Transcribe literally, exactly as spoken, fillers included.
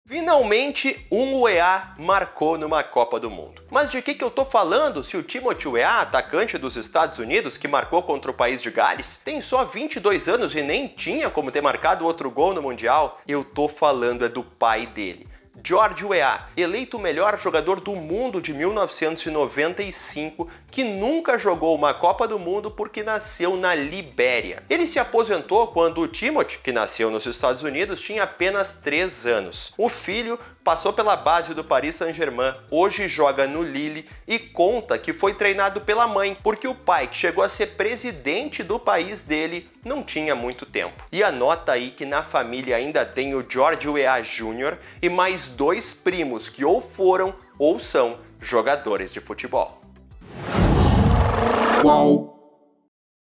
Finalmente, um U E A marcou numa Copa do Mundo. Mas de que que eu tô falando se o Timothy Weah, atacante dos Estados Unidos, que marcou contra o país de Gales, tem só vinte e dois anos e nem tinha como ter marcado outro gol no Mundial? Eu tô falando é do pai dele. George Weah, eleito o melhor jogador do mundo de mil novecentos e noventa e cinco, que nunca jogou uma Copa do Mundo porque nasceu na Libéria. Ele se aposentou quando o Timothy, que nasceu nos Estados Unidos, tinha apenas três anos. O filho passou pela base do Paris Saint-Germain, hoje joga no Lille e conta que foi treinado pela mãe, porque o pai, que chegou a ser presidente do país dele, não tinha muito tempo. E anota aí que na família ainda tem o George Weah Júnior e mais dois primos que ou foram ou são jogadores de futebol. Qual?